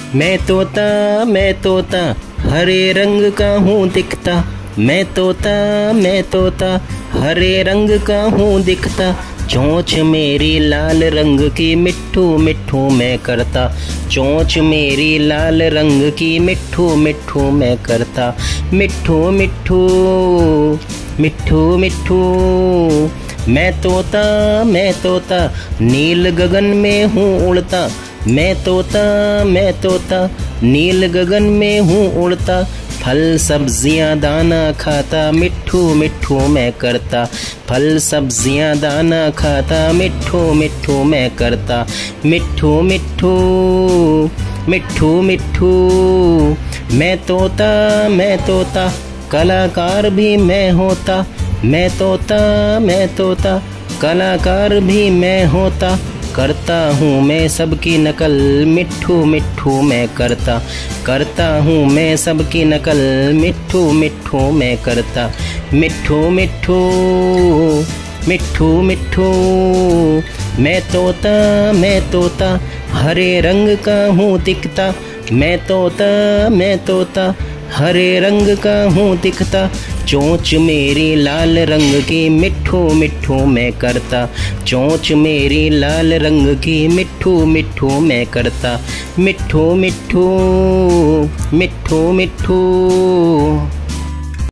मैं तोता हरे रंग का हूँ दिखता। मैं तोता हरे रंग का हूँ दिखता। चोंच मेरी लाल रंग की मिट्ठू मिट्ठू मैं करता। चोंच मेरी लाल रंग की मिट्ठू मिट्ठू मैं करता। मिट्ठू मिट्ठू मिट्ठू मिट्ठू। मैं तोता नील गगन में हूँ उड़ता। मैं तोता नील गगन में हूँ उड़ता। फल सब्जियाँ दाना खाता मिट्ठू मिट्ठू मैं करता। फल सब्जियाँ दाना खाता मिट्ठू मिट्ठू मैं करता। मिट्ठू मिट्ठू मिट्ठू मिट्ठू। मैं तोता कलाकार भी मैं होता। मैं तोता कलाकार भी मैं होता। करता हूँ मैं सबकी नकल मिट्ठू मिट्ठू मैं करता हूँ मैं सबकी नकल मिट्ठू मिट्ठू मैं करता। मिट्ठू मिट्ठू मिट्ठू मिट्ठू। मैं तोता हरे रंग का हूँ दिखता। मैं तोता हरे रंग का हूँ दिखता। चोंच मेरी लाल रंग की मिट्ठू मिट्ठू मैं करता। चोंच मेरी लाल रंग की मिट्ठू मिट्ठू मैं करता। मिट्ठू मिट्ठू मिट्ठू मिट्ठू।